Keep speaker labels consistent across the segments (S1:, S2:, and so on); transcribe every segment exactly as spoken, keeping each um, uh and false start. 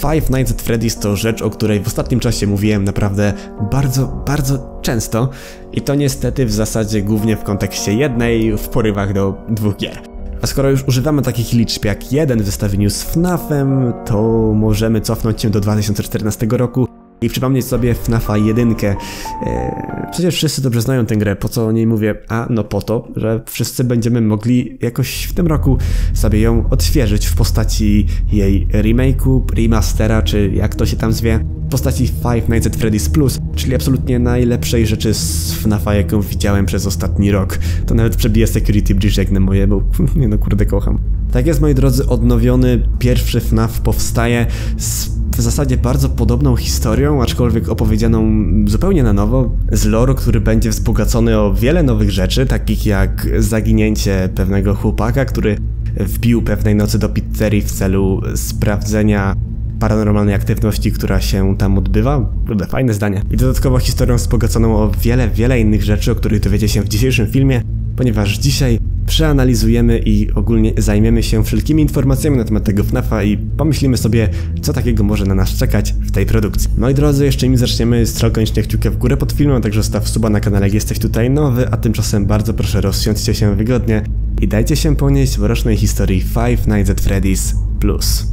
S1: Five Nights at Freddy's to rzecz, o której w ostatnim czasie mówiłem naprawdę bardzo, bardzo często i to niestety w zasadzie głównie w kontekście jednej, w porywach do dwóch gier. A skoro już używamy takich liczb jak jeden w zestawieniu z FNAF-em, to możemy cofnąć się do dwa tysiące czternastego roku i przypomnieć sobie F NAFa jeden. Eee, przecież wszyscy dobrze znają tę grę, po co o niej mówię? A no po to, że wszyscy będziemy mogli jakoś w tym roku sobie ją odświeżyć w postaci jej remake'u, remastera, czy jak to się tam zwie, w postaci Five Nights at Freddy's Plus, czyli absolutnie najlepszej rzeczy z F NAFa, jaką widziałem przez ostatni rok. To nawet przebije Security Breach jak na moje, bo nie no kurde kocham. Tak jest, moi drodzy, odnowiony pierwszy F NAF powstaje z w zasadzie bardzo podobną historią, aczkolwiek opowiedzianą zupełnie na nowo, z lore'u, który będzie wzbogacony o wiele nowych rzeczy, takich jak zaginięcie pewnego chłopaka, który wbił pewnej nocy do pizzerii w celu sprawdzenia paranormalnej aktywności, która się tam odbywa. Kurde, fajne zdanie. I dodatkowo historią wzbogaconą o wiele, wiele innych rzeczy, o których dowiecie się w dzisiejszym filmie, ponieważ dzisiaj przeanalizujemy i ogólnie zajmiemy się wszelkimi informacjami na temat tego F NAFa i pomyślimy sobie, co takiego może na nas czekać w tej produkcji. Moi drodzy, jeszcze nim zaczniemy, strzel koniecznie kciukę w górę pod filmem, a także zostaw suba na kanale, jak jesteś tutaj nowy, a tymczasem bardzo proszę rozsiądźcie się wygodnie i dajcie się ponieść w rocznej historii Five Nights at Freddy's Plus.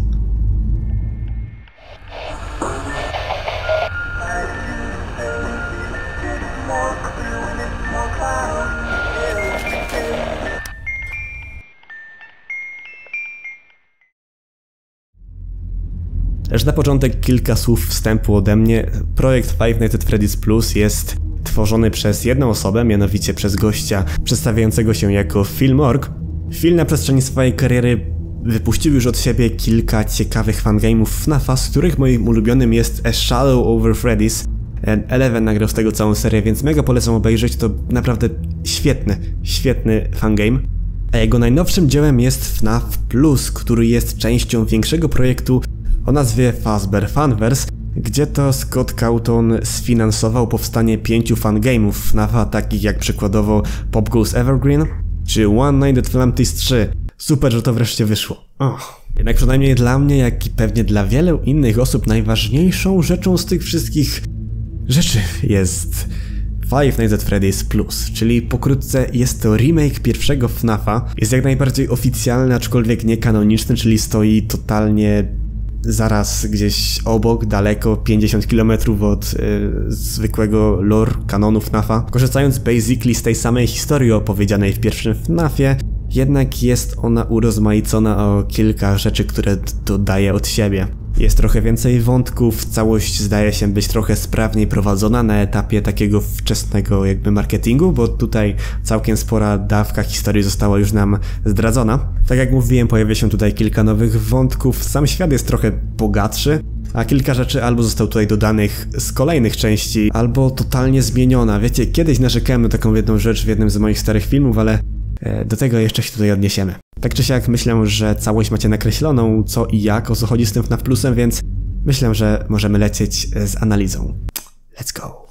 S1: Lecz na początek kilka słów wstępu ode mnie. Projekt Five Nights at Freddy's Plus jest tworzony przez jedną osobę, mianowicie przez gościa przedstawiającego się jako Phil Morg. Phil na przestrzeni swojej kariery wypuścił już od siebie kilka ciekawych fangame'ów F NAFa, z których moim ulubionym jest A Shadow Over Freddy's. Eleven nagrał z tego całą serię, więc mega polecam obejrzeć, to naprawdę świetny, świetny fangame. A jego najnowszym dziełem jest F NAF Plus, który jest częścią większego projektu o nazwie Fazbear Funverse, gdzie to Scott Cawthon sfinansował powstanie pięciu fangame'ów F NAFa, takich jak przykładowo Pop Goes Evergreen czy One Night at Atlantis trzy. Super, że to wreszcie wyszło. Oh. Jednak przynajmniej dla mnie, jak i pewnie dla wielu innych osób, najważniejszą rzeczą z tych wszystkich rzeczy jest Five Nights at Freddy's Plus, czyli pokrótce jest to remake pierwszego F NAFa. Jest jak najbardziej oficjalny, aczkolwiek nie kanoniczny, czyli stoi totalnie zaraz gdzieś obok, daleko, pięćdziesiąt kilometrów od y, zwykłego lore kanonu F NAFa. Korzystając basically z tej samej historii opowiedzianej w pierwszym F NAFie, jednak jest ona urozmaicona o kilka rzeczy, które dodaje od siebie. Jest trochę więcej wątków, całość zdaje się być trochę sprawniej prowadzona na etapie takiego wczesnego jakby marketingu, bo tutaj całkiem spora dawka historii została już nam zdradzona. Tak jak mówiłem, pojawia się tutaj kilka nowych wątków, sam świat jest trochę bogatszy, a kilka rzeczy albo zostało tutaj dodanych z kolejnych części, albo totalnie zmieniona. Wiecie, kiedyś narzekałem na taką jedną rzecz w jednym z moich starych filmów, ale do tego jeszcze się tutaj odniesiemy. Tak czy siak myślę, że całość macie nakreśloną, co i jak, o co chodzi z tym F NAF Plusem, więc myślę, że możemy lecieć z analizą. Let's go!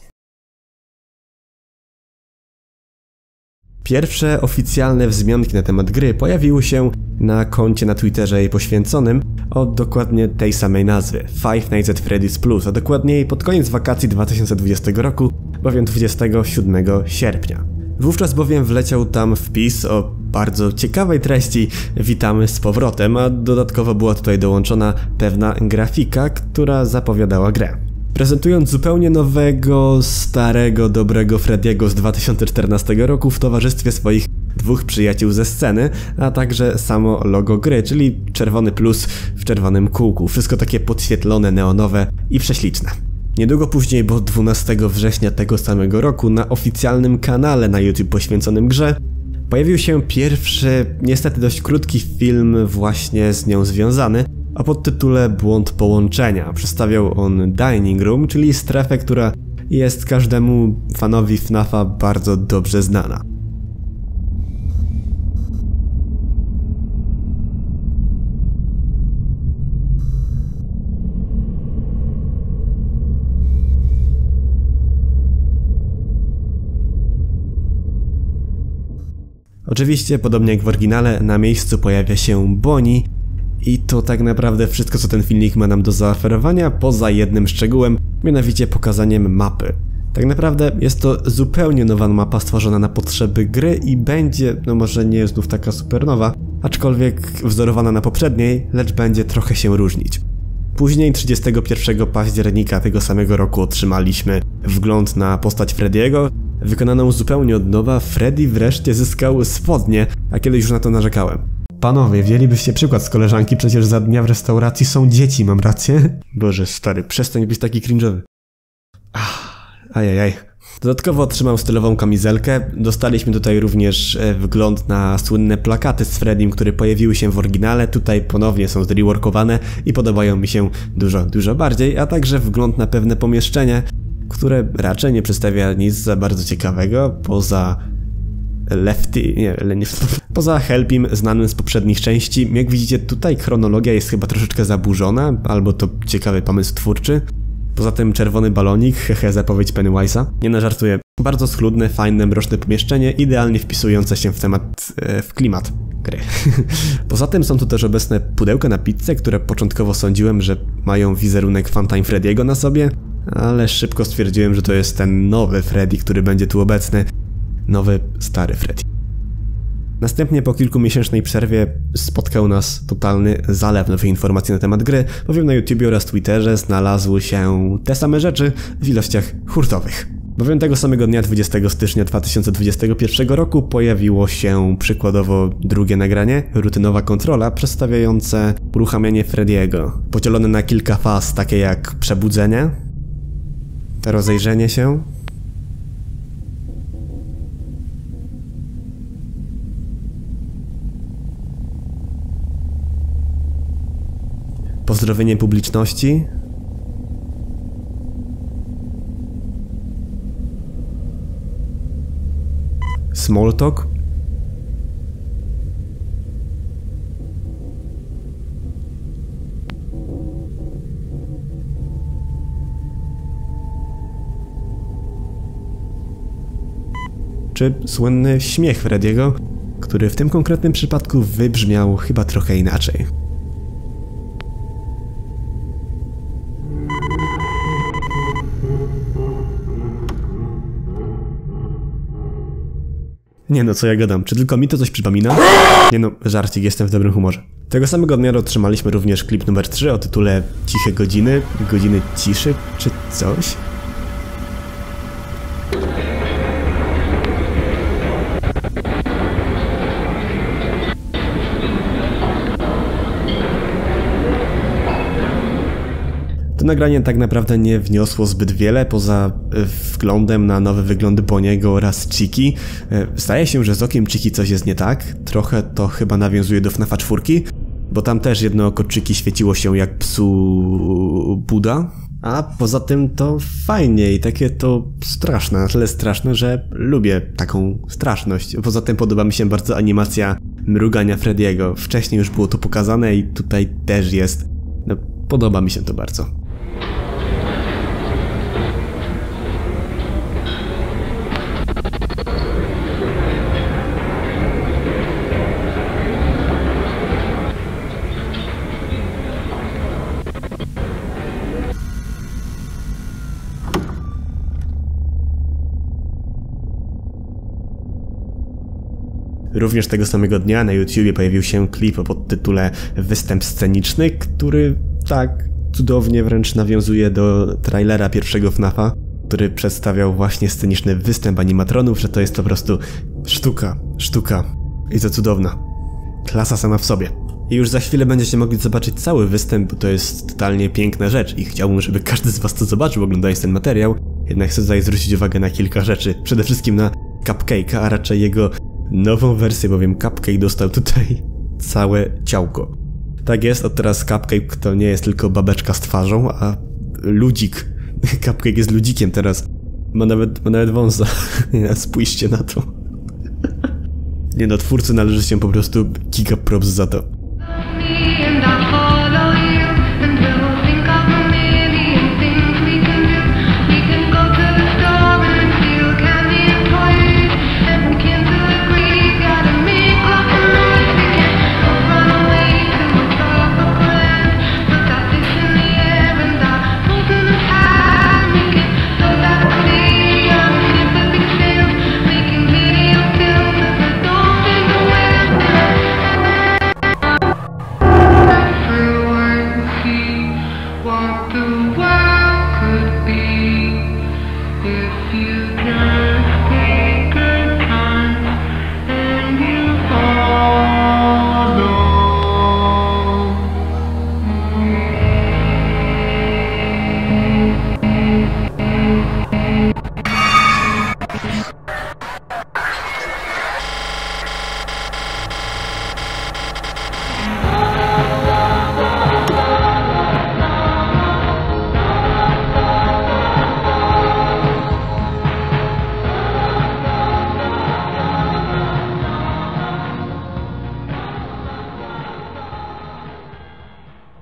S1: Pierwsze oficjalne wzmianki na temat gry pojawiły się na koncie na Twitterze jej poświęconym o dokładnie tej samej nazwy, Five Nights at Freddy's Plus, a dokładniej pod koniec wakacji dwa tysiące dwudziestego roku, bowiem dwudziestego siódmego sierpnia. Wówczas bowiem wleciał tam wpis o bardzo ciekawej treści "Witamy z powrotem", a dodatkowo była tutaj dołączona pewna grafika, która zapowiadała grę. Prezentując zupełnie nowego, starego, dobrego Freddy'ego z dwa tysiące czternastego roku w towarzystwie swoich dwóch przyjaciół ze sceny, a także samo logo gry, czyli czerwony plus w czerwonym kółku. Wszystko takie podświetlone, neonowe i prześliczne. Niedługo później, bo dwunastego września tego samego roku, na oficjalnym kanale na YouTube poświęconym grze pojawił się pierwszy, niestety dość krótki film właśnie z nią związany, o podtytule Błąd połączenia. Przedstawiał on Dining Room, czyli strefę, która jest każdemu fanowi F NAFa bardzo dobrze znana. Oczywiście, podobnie jak w oryginale, na miejscu pojawia się Bonnie I to tak naprawdę wszystko, co ten filmik ma nam do zaoferowania, poza jednym szczegółem, mianowicie pokazaniem mapy. Tak naprawdę jest to zupełnie nowa mapa stworzona na potrzeby gry i będzie, no może nie znów taka super nowa, aczkolwiek wzorowana na poprzedniej, lecz będzie trochę się różnić. Później trzydziestego pierwszego października tego samego roku otrzymaliśmy wgląd na postać Freddy'ego, wykonaną zupełnie od nowa. Freddy wreszcie zyskał spodnie, a kiedyś już na to narzekałem. Panowie, wzięlibyście przykład z koleżanki, przecież za dnia w restauracji są dzieci, mam rację? Boże stary, przestań być taki cringe'owy. Ajajaj. Dodatkowo otrzymał stylową kamizelkę. Dostaliśmy tutaj również wgląd na słynne plakaty z Freddym, które pojawiły się w oryginale. Tutaj ponownie są zreworkowane i podobają mi się dużo, dużo bardziej, a także wgląd na pewne pomieszczenie, które raczej nie przedstawia nic za bardzo ciekawego, poza Lefty, nie, nie, poza Helpim znanym z poprzednich części. Jak widzicie, tutaj chronologia jest chyba troszeczkę zaburzona, albo to ciekawy pomysł twórczy. Poza tym czerwony balonik, hehe, zapowiedź Pennywise'a. Nie no, żartuję. Bardzo schludne, fajne, mroczne pomieszczenie, idealnie wpisujące się w temat, e, w klimat gry. Poza tym są tu też obecne pudełka na pizzę, które początkowo sądziłem, że mają wizerunek Funtime Freddy'ego na sobie, ale szybko stwierdziłem, że to jest ten nowy Freddy, który będzie tu obecny. Nowy, stary Freddy. Następnie po kilkumiesięcznej przerwie spotkał nas totalny zalew nowych informacji na temat gry, bowiem na YouTubie oraz Twitterze znalazły się te same rzeczy w ilościach hurtowych. Bowiem tego samego dnia, dwudziestego stycznia dwa tysiące dwudziestego pierwszego roku, pojawiło się przykładowo drugie nagranie, rutynowa kontrola przedstawiające uruchamianie Freddy'ego, podzielone na kilka faz, takie jak przebudzenie, rozejrzenie się, pozdrowienie publiczności, small talk, czy słynny śmiech Freddy'ego, który w tym konkretnym przypadku wybrzmiał chyba trochę inaczej. Nie no, co ja gadam, czy tylko mi to coś przypomina? Nie no, żarcik, jestem w dobrym humorze. Tego samego dnia otrzymaliśmy również klip numer trzy o tytule Ciche godziny, godziny ciszy, czy coś? To nagranie tak naprawdę nie wniosło zbyt wiele, poza wglądem na nowe wyglądy Bonniego oraz Chicky. Zdaje się, że z okiem Chicky coś jest nie tak. Trochę to chyba nawiązuje do FNAFa czwórki, bo tam też jedno oko Chicky świeciło się jak psu Buda. A poza tym to fajnie i takie to straszne, na tyle straszne, że lubię taką straszność. Poza tym podoba mi się bardzo animacja mrugania Freddy'ego. Wcześniej już było to pokazane i tutaj też jest. No, podoba mi się to bardzo. Również tego samego dnia na YouTubie pojawił się klip o podtytule Występ sceniczny, który tak cudownie wręcz nawiązuje do trailera pierwszego FNAFa, który przedstawiał właśnie sceniczny występ animatronów, że to jest po prostu sztuka, sztuka i to cudowna. Klasa sama w sobie. I już za chwilę będziecie mogli zobaczyć cały występ, bo to jest totalnie piękna rzecz i chciałbym, żeby każdy z was to zobaczył, oglądając ten materiał. Jednak chcę tutaj zwrócić uwagę na kilka rzeczy. Przede wszystkim na Cupcake'a, a raczej jego nową wersję, bowiem Cupcake dostał tutaj całe ciałko. Tak jest, od teraz Cupcake to nie jest tylko babeczka z twarzą, a ludzik. Cupcake jest ludzikiem teraz. Ma nawet, ma nawet wąsa. Spójrzcie na to. Nie no, twórcy należy się po prostu giga props za to.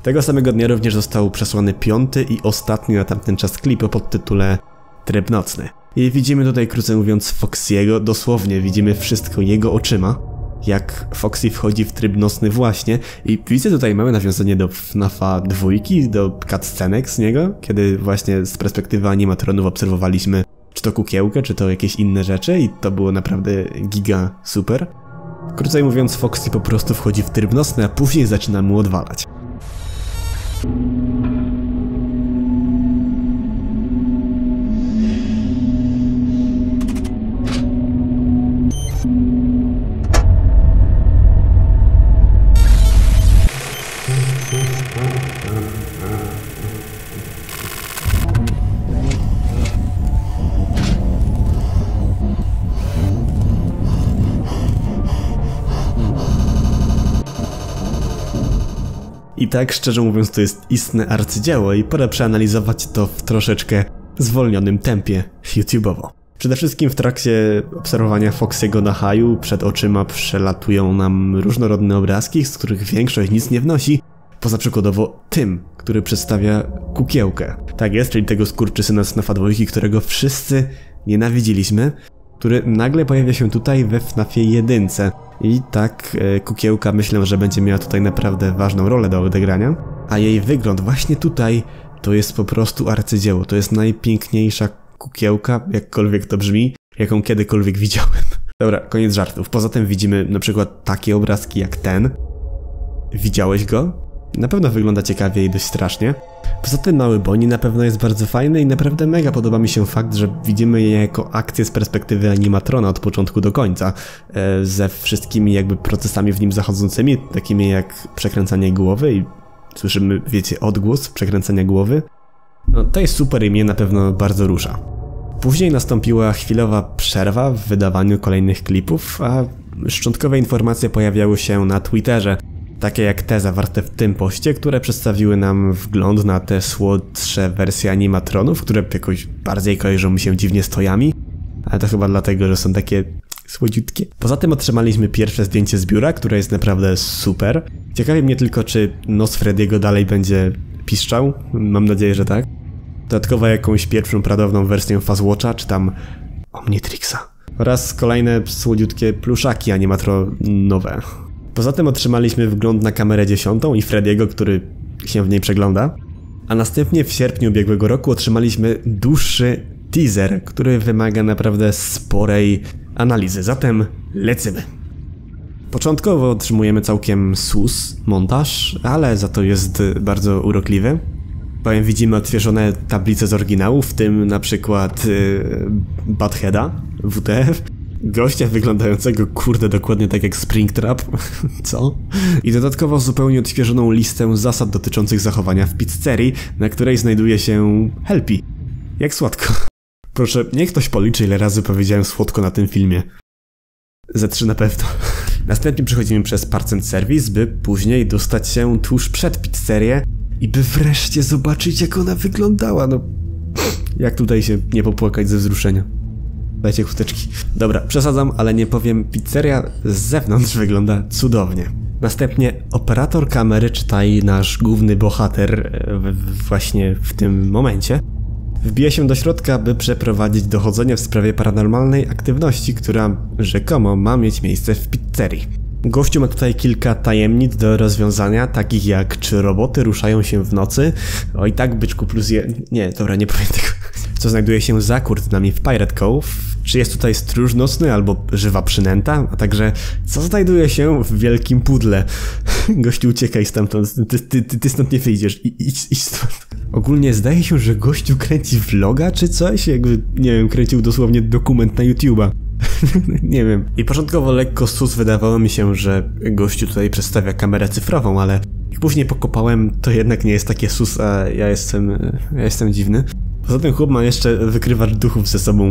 S1: Tego samego dnia również został przesłany piąty i ostatni na tamten czas klip o podtytule Tryb nocny. I widzimy tutaj, krócej mówiąc, Foxy'ego, dosłownie widzimy wszystko jego oczyma, jak Foxy wchodzi w tryb nocny właśnie i widzę tutaj małe nawiązanie do F nafa dwójki, do cutscenek z niego, kiedy właśnie z perspektywy animatronów obserwowaliśmy czy to kukiełkę, czy to jakieś inne rzeczy i to było naprawdę giga super. Krócej mówiąc, Foxy po prostu wchodzi w tryb nocny, a później zaczyna mu odwalać. I tak, szczerze mówiąc, to jest istne arcydzieło i pora przeanalizować to w troszeczkę zwolnionym tempie YouTube'owo. Przede wszystkim w trakcie obserwowania Foxy'ego na haju przed oczyma przelatują nam różnorodne obrazki, z których większość nic nie wnosi, poza przykładowo tym, który przedstawia kukiełkę. Tak jest, czyli tego skurczysyna z nafa dwójki, którego wszyscy nienawidziliśmy, który nagle pojawia się tutaj we F nafie jedynce. I tak e, kukiełka myślę, że będzie miała tutaj naprawdę ważną rolę do odegrania, a jej wygląd właśnie tutaj to jest po prostu arcydzieło, to jest najpiękniejsza kukiełka, jakkolwiek to brzmi, jaką kiedykolwiek widziałem. Dobra, koniec żartów. Poza tym widzimy na przykład takie obrazki jak ten. Widziałeś go? Na pewno wygląda ciekawie i dość strasznie. Poza tym mały Bonnie na pewno jest bardzo fajny i naprawdę mega podoba mi się fakt, że widzimy je jako akcję z perspektywy animatrona od początku do końca, e, ze wszystkimi jakby procesami w nim zachodzącymi, takimi jak przekręcanie głowy i słyszymy, wiecie, odgłos przekręcania głowy. No to jest super i mnie na pewno bardzo rusza. Później nastąpiła chwilowa przerwa w wydawaniu kolejnych klipów, a szczątkowe informacje pojawiały się na Twitterze. Takie jak te zawarte w tym poście, które przedstawiły nam wgląd na te słodsze wersje animatronów, które jakoś bardziej kojarzą mi się dziwnie z tojami, ale to chyba dlatego, że są takie słodziutkie. Poza tym otrzymaliśmy pierwsze zdjęcie z biura, które jest naprawdę super. Ciekawi mnie tylko, czy nos Freddy'ego dalej będzie piszczał, mam nadzieję, że tak. Dodatkowo jakąś pierwszą pradawną wersję Fazwatcha, czy tam Omnitrixa. Oraz kolejne słodziutkie pluszaki animatronowe. Poza tym otrzymaliśmy wgląd na kamerę dziesiątą i Freddy'ego, który się w niej przegląda. A następnie w sierpniu ubiegłego roku otrzymaliśmy dłuższy teaser, który wymaga naprawdę sporej analizy. Zatem lecimy. Początkowo otrzymujemy całkiem sus montaż, ale za to jest bardzo urokliwy. Powiem, widzimy odświeżone tablice z oryginału, w tym na przykład yy, Buttheada, W T F. Gościa wyglądającego, kurde, dokładnie tak jak Springtrap. Co? I dodatkowo zupełnie odświeżoną listę zasad dotyczących zachowania w pizzerii, na której znajduje się Helpy. Jak słodko. Proszę, niech ktoś policzy, ile razy powiedziałem słodko na tym filmie. Ze trzy na pewno. Następnie przechodzimy przez Parts and Service, by później dostać się tuż przed pizzerię i by wreszcie zobaczyć, jak ona wyglądała. No, jak tutaj się nie popłakać ze wzruszenia. Dajcie chusteczki. Dobra, przesadzam, ale nie powiem, pizzeria z zewnątrz wygląda cudownie. Następnie operator kamery, czytaj nasz główny bohater właśnie w tym momencie, wbija się do środka, by przeprowadzić dochodzenie w sprawie paranormalnej aktywności, która rzekomo ma mieć miejsce w pizzerii. Gościu ma tutaj kilka tajemnic do rozwiązania, takich jak czy roboty ruszają się w nocy, oj tak, byczku plus je... Nie, dobra, nie powiem tego. Co znajduje się za kurtynami w Pirate Cove, czy jest tutaj stróż nocny albo żywa przynęta, a także co znajduje się w wielkim pudle. Gościu, uciekaj stamtąd, ty, ty, ty, ty stąd nie wyjdziesz, I, idź, idź stąd. Ogólnie zdaje się, że gościu kręci vloga czy coś, jakby, nie wiem, kręcił dosłownie dokument na YouTube'a. Nie wiem. I początkowo lekko sus wydawało mi się, że gościu tutaj przedstawia kamerę cyfrową, ale jak później pokopałem, to jednak nie jest takie sus, a ja jestem, ja jestem dziwny. Poza tym chłop ma jeszcze wykrywacz duchów ze sobą.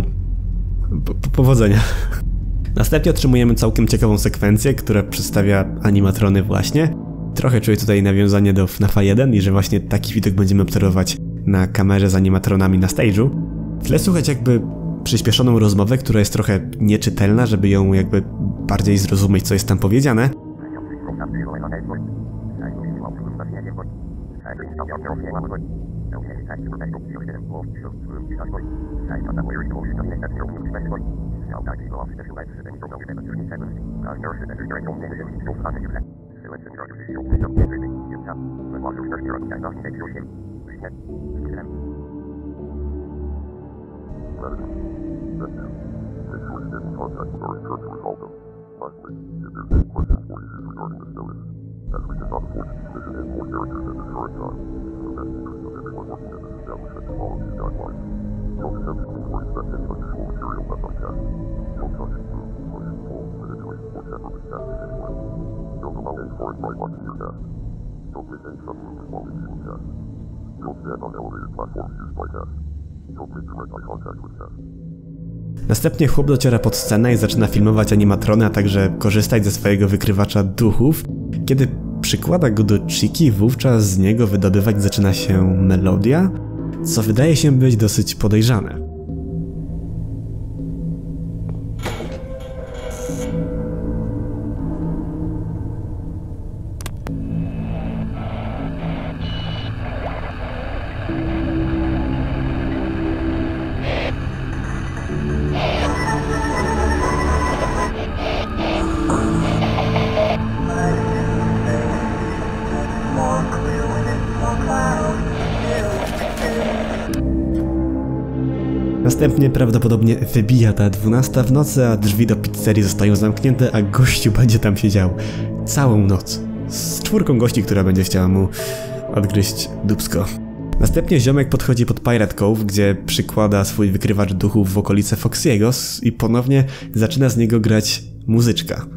S1: Po powodzenia. Następnie otrzymujemy całkiem ciekawą sekwencję, która przedstawia animatrony właśnie. Trochę czuję tutaj nawiązanie do F nafa jeden i że właśnie taki widok będziemy obserwować na kamerze z animatronami na stage'u. W tle słychać jakby przyspieszoną rozmowę, która jest trochę nieczytelna, żeby ją jakby bardziej zrozumieć, co jest tam powiedziane. Następnie chłop dociera pod scenę i zaczyna filmować animatrony, a także korzystać ze swojego wykrywacza duchów. Kiedy przykłada go do Chiki, wówczas z niego wydobywać zaczyna się melodia, co wydaje się być dosyć podejrzane. Następnie prawdopodobnie wybija ta dwunasta w nocy, a drzwi do pizzerii zostają zamknięte, a gościu będzie tam siedział całą noc. Z czwórką gości, która będzie chciała mu odgryźć dupsko. Następnie ziomek podchodzi pod Pirate Cove, gdzie przykłada swój wykrywacz duchów w okolice Foxy'ego i ponownie zaczyna z niego grać muzyczka.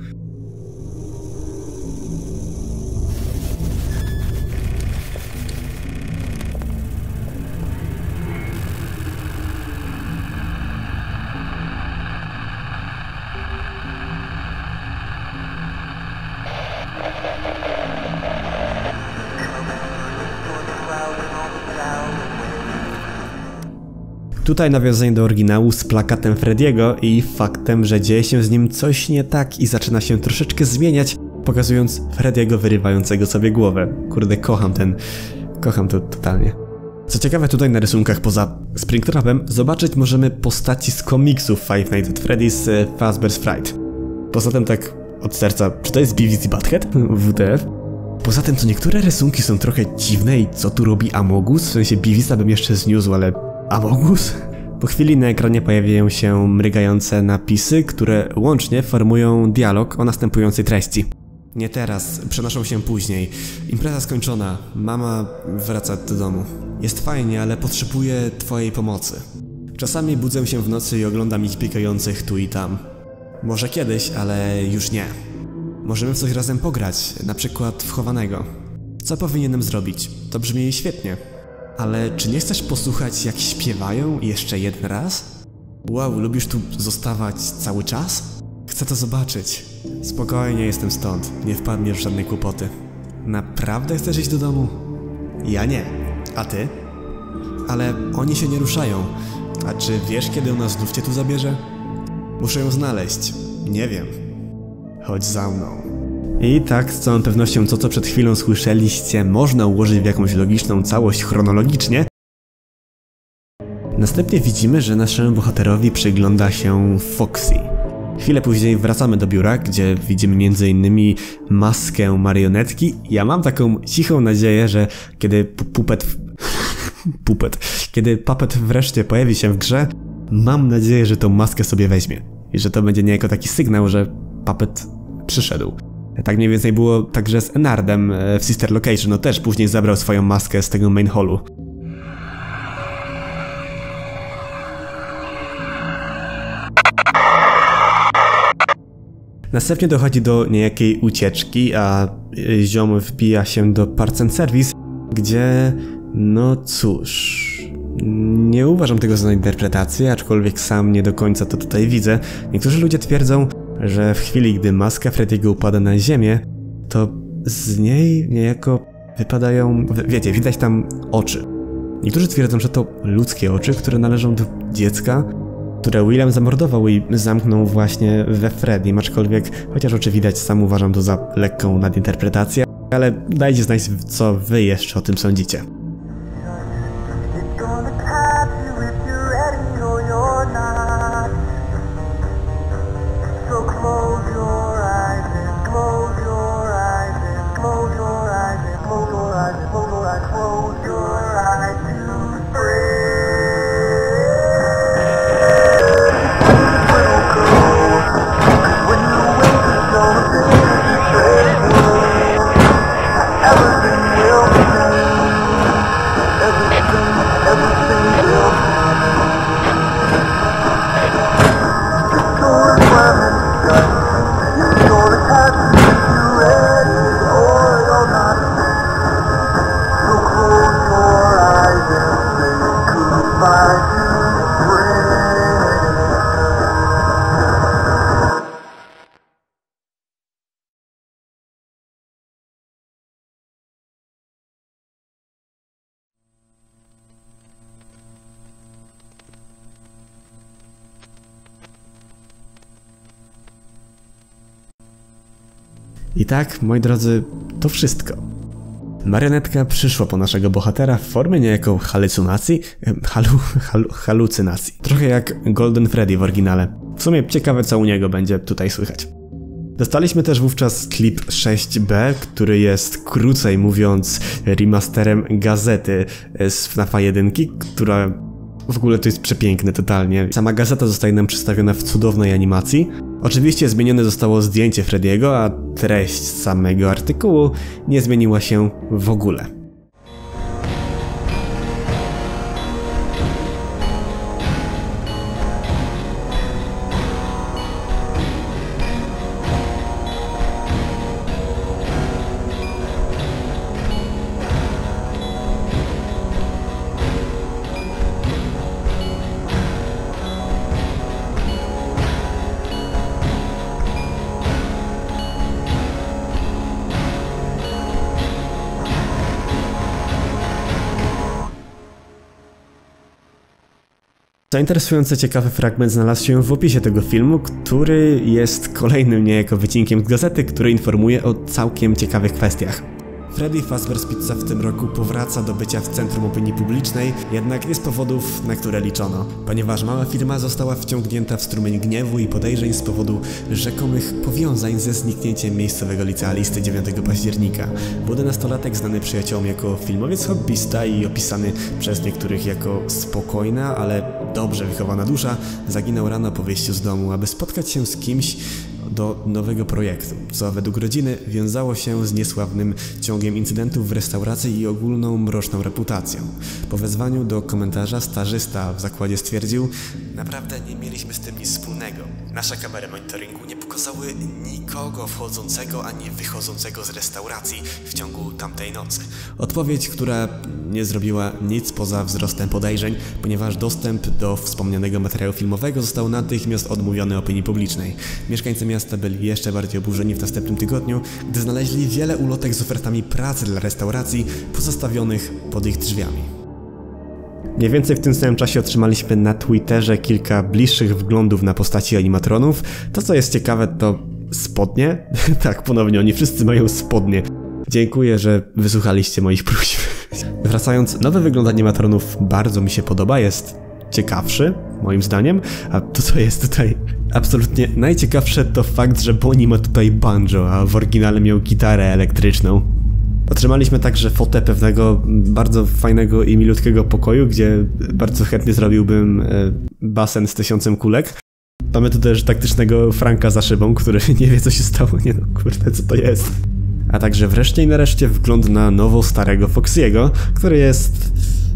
S1: Tutaj nawiązanie do oryginału z plakatem Freddy'ego i faktem, że dzieje się z nim coś nie tak i zaczyna się troszeczkę zmieniać, pokazując Freddy'ego wyrywającego sobie głowę. Kurde, kocham ten... kocham to totalnie. Co ciekawe, tutaj na rysunkach poza Springtrapem zobaczyć możemy postaci z komiksów Five Nights at Freddy's Fazbear's Fright. Poza tym tak od serca, czy to jest Beavis i Butthead? W T F? Poza tym, co niektóre rysunki są trochę dziwne i co tu robi Amogus? W sensie Beavisa bym jeszcze zniósł, ale... Amogus? Po chwili na ekranie pojawiają się mrygające napisy, które łącznie formują dialog o następującej treści. Nie teraz, przenoszą się później. Impreza skończona, mama wraca do domu. Jest fajnie, ale potrzebuję twojej pomocy. Czasami budzę się w nocy i oglądam ich biegających tu i tam. Może kiedyś, ale już nie. Możemy w coś razem pograć, na przykład w chowanego. Co powinienem zrobić? To brzmi świetnie. Ale czy nie chcesz posłuchać, jak śpiewają jeszcze jeden raz? Wow, lubisz tu zostawać cały czas? Chcę to zobaczyć. Spokojnie, jestem stąd. Nie wpadniesz w żadne kłopoty. Naprawdę chcesz iść do domu? Ja nie. A ty? Ale oni się nie ruszają. A czy wiesz, kiedy ona znów cię tu zabierze? Muszę ją znaleźć. Nie wiem. Chodź za mną. I tak, z całą pewnością to, co przed chwilą słyszeliście, można ułożyć w jakąś logiczną całość chronologicznie. Następnie widzimy, że naszemu bohaterowi przygląda się Foxy. Chwilę później wracamy do biura, gdzie widzimy między innymi maskę marionetki. Ja mam taką cichą nadzieję, że kiedy pupet... pupet... Kiedy Puppet wreszcie pojawi się w grze, mam nadzieję, że tą maskę sobie weźmie. I że to będzie niejako taki sygnał, że Puppet przyszedł. Tak mniej więcej było także z Enardem w Sister Location, no też później zabrał swoją maskę z tego main hallu. Następnie dochodzi do niejakiej ucieczki, a ziom wpija się do Parts and Service, gdzie, no cóż, nie uważam tego za interpretację, aczkolwiek sam nie do końca to tutaj widzę. Niektórzy ludzie twierdzą, że w chwili, gdy maska Freddy'ego upada na ziemię, to z niej niejako wypadają, wiecie, widać tam oczy. Niektórzy twierdzą, że to ludzkie oczy, które należą do dziecka, które William zamordował i zamknął właśnie we Freddym, aczkolwiek, chociaż oczy widać, sam uważam to za lekką nadinterpretację, ale dajcie znać, co wy jeszcze o tym sądzicie. I tak, moi drodzy, to wszystko. Marionetka przyszła po naszego bohatera w formie niejako halucynacji, halu, halu, halucynacji. Trochę jak Golden Freddy w oryginale. W sumie ciekawe, co u niego będzie tutaj słychać. Dostaliśmy też wówczas klip sześć B, który jest, krócej mówiąc, remasterem gazety z F NAFa jeden, która w ogóle to jest przepiękne totalnie. Sama gazeta zostaje nam przedstawiona w cudownej animacji. Oczywiście zmienione zostało zdjęcie Freddy'ego, a treść samego artykułu nie zmieniła się w ogóle. Zainteresujący, ciekawy fragment znalazł się w opisie tego filmu, który jest kolejnym niejako wycinkiem z gazety, który informuje o całkiem ciekawych kwestiach. Freddy Fazbear's Pizza w tym roku powraca do bycia w centrum opinii publicznej, jednak nie z powodów, na które liczono, ponieważ mała firma została wciągnięta w strumień gniewu i podejrzeń z powodu rzekomych powiązań ze zniknięciem miejscowego licealisty dziewiątego października. Młody nastolatek znany przyjaciołom jako filmowiec hobbysta i opisany przez niektórych jako spokojna, ale dobrze wychowana dusza, zaginął rano po wyjściu z domu, aby spotkać się z kimś do nowego projektu, co według rodziny wiązało się z niesławnym ciągiem incydentów w restauracji i ogólną mroczną reputacją. Po wezwaniu do komentarza stażysta w zakładzie stwierdził: naprawdę nie mieliśmy z tym nic wspólnego. Nasze kamery monitoringu nie pokazały nikogo wchodzącego ani wychodzącego z restauracji w ciągu tamtej nocy. Odpowiedź, która nie zrobiła nic poza wzrostem podejrzeń, ponieważ dostęp do wspomnianego materiału filmowego został natychmiast odmówiony opinii publicznej. Mieszkańcy miasta byli jeszcze bardziej oburzeni w następnym tygodniu, gdy znaleźli wiele ulotek z ofertami pracy dla restauracji pozostawionych pod ich drzwiami. Mniej więcej w tym samym czasie otrzymaliśmy na Twitterze kilka bliższych wglądów na postaci animatronów. To, co jest ciekawe, to spodnie. Tak, ponownie, oni wszyscy mają spodnie. Dziękuję, że wysłuchaliście moich próśb. Wracając, nowy wygląd animatronów bardzo mi się podoba, jest ciekawszy, moim zdaniem, a to, co jest tutaj absolutnie najciekawsze, to fakt, że Bonnie ma tutaj banjo, a w oryginale miał gitarę elektryczną. Otrzymaliśmy także fotę pewnego bardzo fajnego i milutkiego pokoju, gdzie bardzo chętnie zrobiłbym basen z tysiącem kulek. Mamy tu też taktycznego Franka za szybą, który nie wie, co się stało. Nie no, kurde, co to jest? A także wreszcie i nareszcie wgląd na nowo starego Foxy'ego, który jest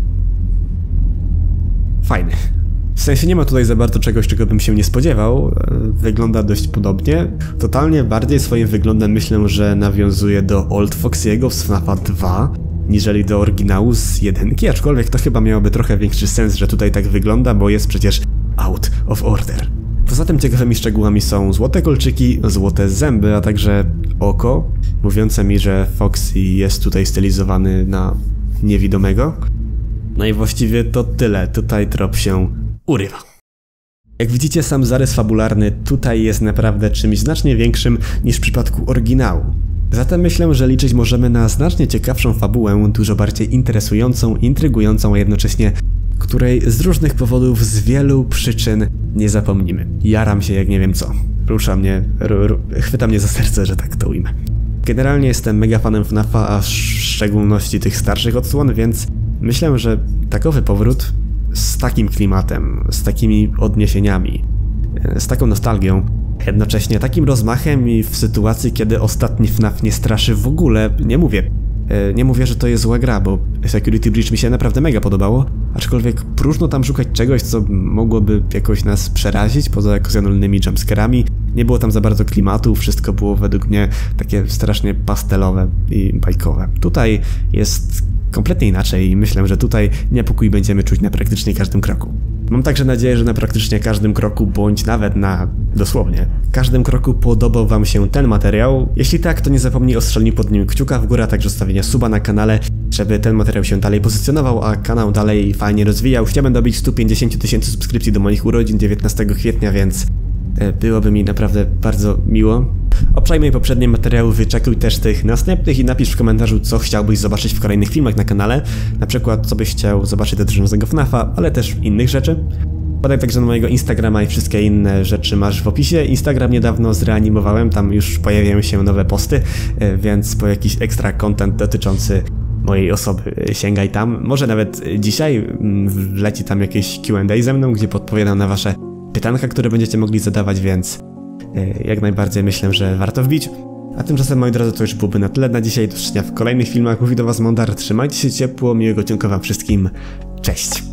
S1: fajny. W sensie nie ma tutaj za bardzo czegoś, czego bym się nie spodziewał. Wygląda dość podobnie. Totalnie bardziej swoim wyglądem myślę, że nawiązuje do Old Foxy'ego z F NAFa dwa, niżeli do oryginału z jedynki, aczkolwiek to chyba miałoby trochę większy sens, że tutaj tak wygląda, bo jest przecież out of order. Poza tym ciekawymi szczegółami są złote kolczyki, złote zęby, a także oko, mówiące mi, że Foxy jest tutaj stylizowany na niewidomego. No i właściwie to tyle, tutaj trop się urywa. Jak widzicie, sam zarys fabularny tutaj jest naprawdę czymś znacznie większym niż w przypadku oryginału. Zatem myślę, że liczyć możemy na znacznie ciekawszą fabułę, dużo bardziej interesującą, intrygującą, a jednocześnie której z różnych powodów, z wielu przyczyn nie zapomnimy. Jaram się jak nie wiem co. Rusza mnie, chwyta mnie za serce, że tak to ujmę. Generalnie jestem mega fanem F NAFa, a w szczególności tych starszych odsłon, więc myślę, że takowy powrót z takim klimatem, z takimi odniesieniami, z taką nostalgią, jednocześnie takim rozmachem i w sytuacji, kiedy ostatni F NAF nie straszy w ogóle, nie mówię, nie mówię, że to jest zła gra, bo Security Breach mi się naprawdę mega podobało, aczkolwiek próżno tam szukać czegoś, co mogłoby jakoś nas przerazić, poza okazjonalnymi jumpscarami. Nie było tam za bardzo klimatu, wszystko było według mnie takie strasznie pastelowe i bajkowe. Tutaj jest kompletnie inaczej i myślę, że tutaj niepokój będziemy czuć na praktycznie każdym kroku. Mam także nadzieję, że na praktycznie każdym kroku, bądź nawet na dosłownie każdym kroku podobał wam się ten materiał. Jeśli tak, to nie zapomnij o strzeleniu pod nim kciuka w górę, a także zostawienia suba na kanale, żeby ten materiał się dalej pozycjonował, a kanał dalej fajnie rozwijał. Chciałbym dobić sto pięćdziesiąt tysięcy subskrypcji do moich urodzin dziewiętnastego kwietnia, więc byłoby mi naprawdę bardzo miło. Obczajmy poprzednie materiały, wyczekuj też tych następnych i napisz w komentarzu, co chciałbyś zobaczyć w kolejnych filmach na kanale. Na przykład, co byś chciał zobaczyć dotyczącego F NAFa, ale też innych rzeczy. Podaj także na mojego Instagrama i wszystkie inne rzeczy masz w opisie. Instagram niedawno zreanimowałem, tam już pojawiają się nowe posty, więc po jakiś ekstra content dotyczący mojej osoby sięgaj tam. Może nawet dzisiaj wleci tam jakieś Q and A ze mną, gdzie podpowiadam na wasze pytanka, które będziecie mogli zadawać, więc jak najbardziej myślę, że warto wbić. A tymczasem, moi drodzy, to już byłoby na tyle na dzisiaj. Do zobaczenia w kolejnych filmach. Mówi do was Mondar, trzymajcie się ciepło, miłego ciągu wam wszystkim. Cześć!